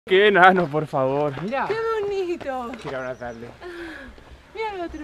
¡Qué enano, por favor! Mira. ¡Qué bonito! Quiero abrazarle. Mira el otro.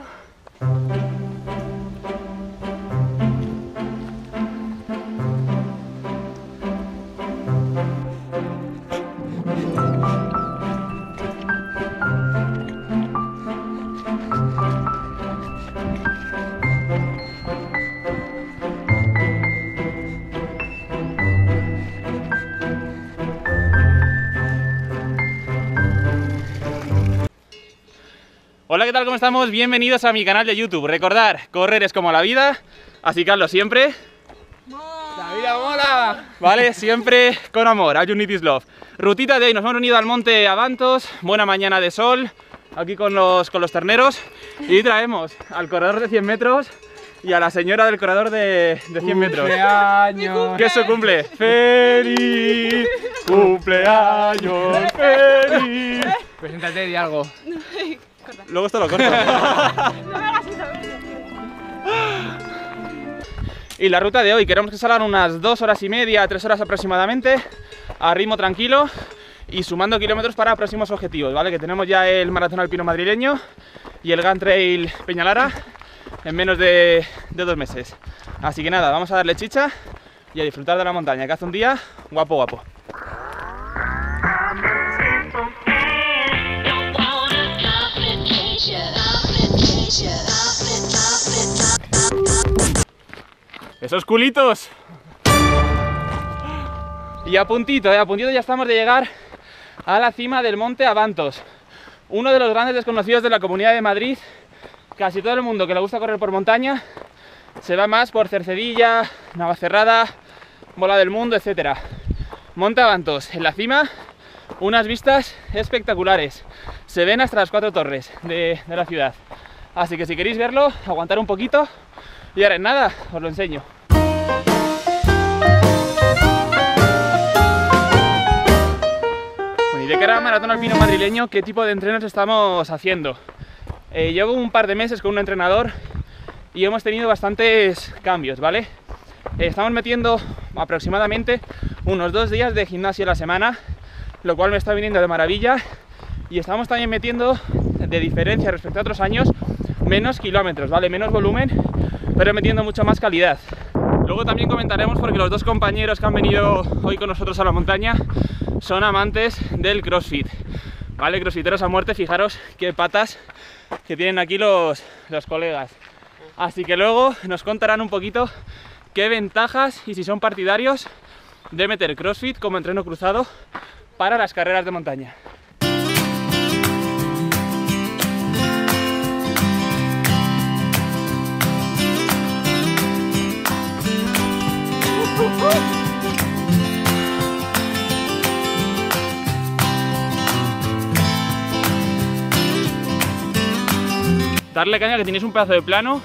Hola, ¿qué tal? ¿Cómo estamos? Bienvenidos a mi canal de YouTube. Recordar, correr es como la vida, así que hazlo siempre. ¡La vida mola! Vale, siempre con amor. All you need is love. Rutita de hoy, nos hemos unido al monte Abantos. Buena mañana de sol, aquí con los terneros. Y traemos al corredor de 100 metros y a la señora del corredor de 100 metros. ¡Cumpleaños! Que es su cumple. ¡Feliz cumpleaños! ¡Feliz! Preséntate y di algo. Luego esto lo corto. No me hagas eso, Y la ruta de hoy, queremos que salgan unas 2 horas y media, 3 horas aproximadamente, a ritmo tranquilo y sumando kilómetros para próximos objetivos, ¿vale? Que tenemos ya el Maratón Alpino Madrileño y el Gun Trail Peñalara en menos de 2 meses. Así que nada, vamos a darle chicha y a disfrutar de la montaña, que hace un día guapo, guapo. ¡Esos culitos! Y a puntito ya estamos de llegar a la cima del monte Abantos, uno de los grandes desconocidos de la Comunidad de Madrid. Casi todo el mundo que le gusta correr por montaña se va más por Cercedilla, Navacerrada, Bola del Mundo, etc. Monte Abantos, en la cima, unas vistas espectaculares. Se ven hasta las 4 torres de la ciudad. Así que si queréis verlo, aguantar un poquito y ahora en nada, os lo enseño. Bueno, y de cara al Maratón Alpino Madrileño, ¿qué tipo de entrenos estamos haciendo? Llevo un par de meses con un entrenador y hemos tenido bastantes cambios, ¿vale? Estamos metiendo aproximadamente unos 2 días de gimnasio a la semana, lo cual me está viniendo de maravilla, y estamos también metiendo, de diferencia respecto a otros años, menos kilómetros, ¿vale? Menos volumen, pero metiendo mucha más calidad. Luego también comentaremos, porque los 2 compañeros que han venido hoy con nosotros a la montaña son amantes del CrossFit, ¿vale? Crossfiteros a muerte, fijaros qué patas que tienen aquí los colegas. Así que luego nos contarán un poquito qué ventajas y si son partidarios de meter CrossFit como entreno cruzado para las carreras de montaña. Darle caña, que tenéis un pedazo de plano.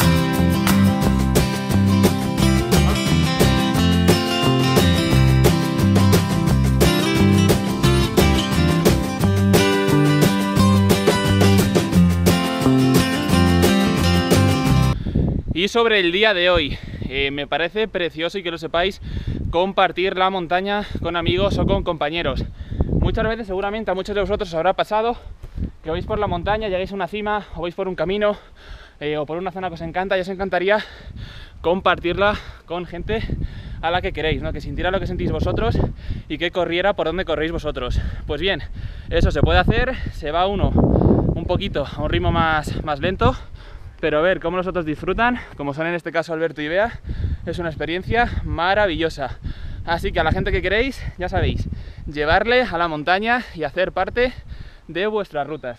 Y sobre el día de hoy, me parece precioso, y que lo sepáis, compartir la montaña con amigos o con compañeros. Muchas veces, seguramente a muchos de vosotros os habrá pasado que vais por la montaña, llegáis a una cima, o vais por un camino o por una zona que os encanta, y os encantaría compartirla con gente a la que queréis, ¿no? Que sintiera lo que sentís vosotros y que corriera por donde corréis vosotros. Pues bien, eso se puede hacer, se va uno un poquito a un ritmo más lento, pero ver cómo los otros disfrutan, como son en este caso Alberto y Bea, es una experiencia maravillosa. Así que a la gente que queréis, ya sabéis, llevarle a la montaña y hacer parte de vuestras rutas.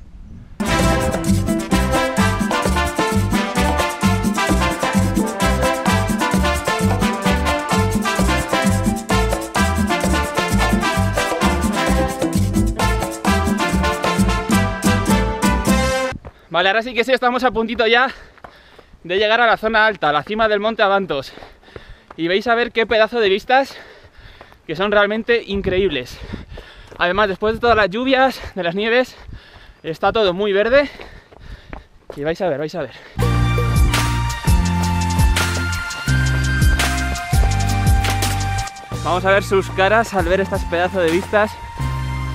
Vale, ahora sí que sí, estamos a puntito ya de llegar a la zona alta, a la cima del monte Abantos. Y vais a ver qué pedazo de vistas, que son realmente increíbles. Además, después de todas las lluvias, de las nieves, está todo muy verde. Y vais a ver, vais a ver. Vamos a ver sus caras al ver estas pedazos de vistas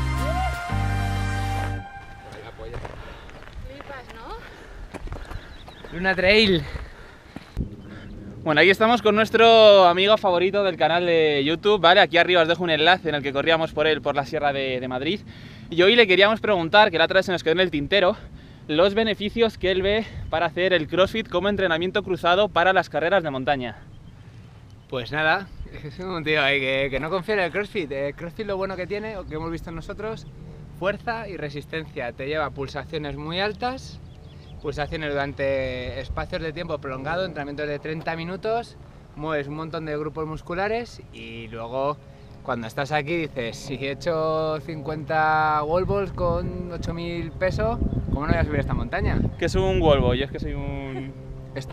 Luna Trail. Bueno, aquí estamos con nuestro amigo favorito del canal de YouTube, ¿vale? Aquí arriba os dejo un enlace en el que corríamos por él, por la Sierra de Madrid. Y hoy le queríamos preguntar, que la otra vez se nos quedó en el tintero, los beneficios que él ve para hacer el CrossFit como entrenamiento cruzado para las carreras de montaña. Pues nada, es un tío ahí que no confía en el CrossFit. El CrossFit lo bueno que tiene, o que hemos visto nosotros, fuerza y resistencia. Te lleva pulsaciones muy altas, pulsaciones durante espacios de tiempo prolongado, entrenamientos de 30 minutos, mueves un montón de grupos musculares y luego cuando estás aquí dices, si he hecho 50 wall balls con 8000 pesos, ¿cómo no voy a subir esta montaña? ¿Qué es un wall ball? Yo es que soy un... Esto.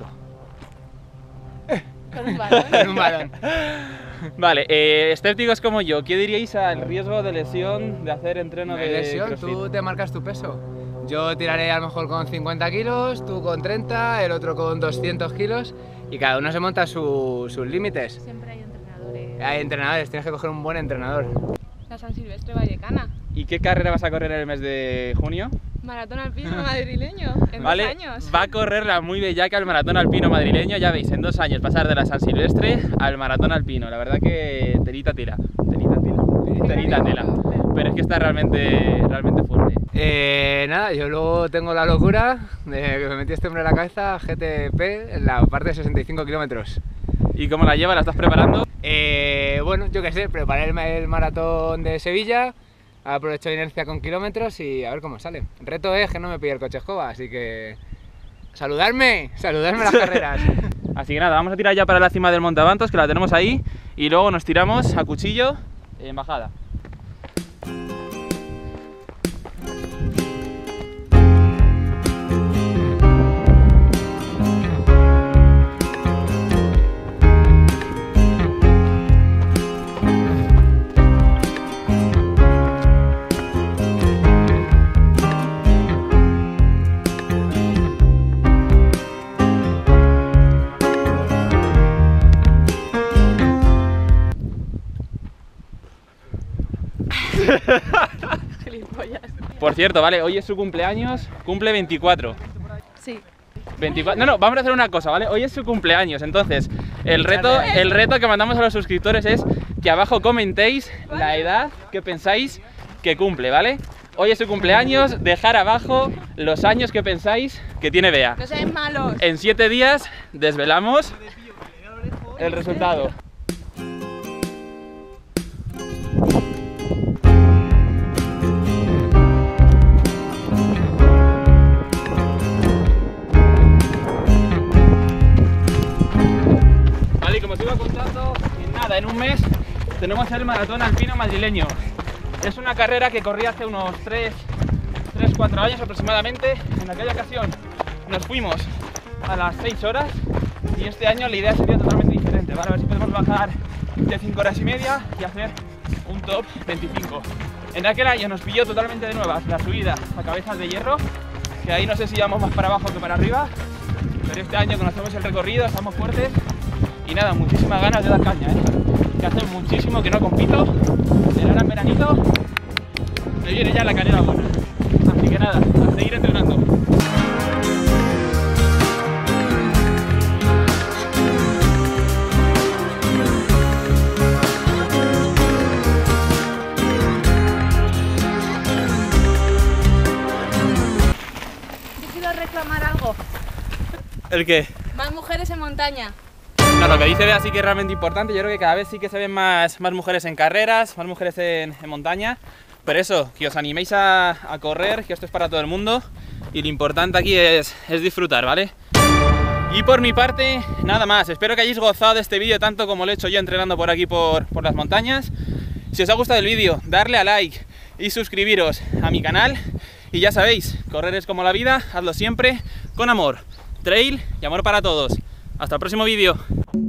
Con un balón. Con un balón. Vale, escépticos como yo, ¿qué diríais al riesgo de lesión de hacer entreno No hay de lesión, CrossFit? tú te marcas tu peso. Yo tiraré a lo mejor con 50 kilos, tú con 30, el otro con 200 kilos y cada uno se monta sus límites. Siempre hay entrenadores. Hay entrenadores, tienes que coger un buen entrenador. La San Silvestre Vallecana. ¿Y qué carrera vas a correr en el mes de junio? Maratón alpino madrileño. En ¿Vale? 2 años. Va a correr la muy bellaca el maratón alpino madrileño, ya veis, en 2 años pasar de la San Silvestre al maratón alpino. La verdad que telita tela. Pero es que está realmente fuerte. Nada, yo luego tengo la locura de que me metí este hombre en la cabeza, GTP, en la parte de 65 kilómetros. ¿Y cómo la lleva? ¿La estás preparando? Bueno, yo qué sé, preparé el maratón de Sevilla, aprovecho inercia con kilómetros y a ver cómo sale. El reto es que no me pille el coche escoba, así que... ¡Saludarme a las carreras! Así que nada, vamos a tirar ya para la cima del Monte Abantos, que la tenemos ahí, y luego nos tiramos a cuchillo en bajada. Gilipollas. Por cierto, vale, hoy es su cumpleaños, cumple 24. Sí. 24. No, vamos a hacer una cosa, ¿vale? Hoy es su cumpleaños, entonces el reto que mandamos a los suscriptores es que abajo comentéis la edad que pensáis que cumple, ¿vale? Hoy es su cumpleaños, dejar abajo los años que pensáis que tiene Bea. No seáis malos. En 7 días desvelamos el resultado. Vale, y como os iba contando, en un mes tenemos el maratón alpino madrileño. Es una carrera que corrí hace unos 3-4 años aproximadamente. En aquella ocasión nos fuimos a las 6 horas y este año la idea sería totalmente diferente, ¿vale? A ver si podemos bajar de 5 horas y media y hacer un top 25. En aquel año nos pilló totalmente de nuevas la subida a Cabezas de Hierro, que ahí no sé si vamos más para abajo que para arriba, pero este año conocemos el recorrido, estamos fuertes y nada, muchísimas ganas de dar caña, que hace muchísimo que no compito, el ahora en veranito me viene ya la carrera buena, así que nada, a seguir entrenando. Yo quiero reclamar algo. ¿El qué? Más mujeres en montaña. No, lo que dice Bea sí que es realmente importante. Yo creo que cada vez sí que se ven más mujeres en carreras, más mujeres en montaña. Pero eso, que os animéis a correr, que esto es para todo el mundo. Y lo importante aquí es disfrutar, ¿vale? Y por mi parte, nada más. Espero que hayáis gozado de este vídeo tanto como lo he hecho yo entrenando por aquí por las montañas. Si os ha gustado el vídeo, darle a like y suscribiros a mi canal. Y ya sabéis, correr es como la vida, hazlo siempre con amor. Trail y amor para todos. Hasta el próximo vídeo.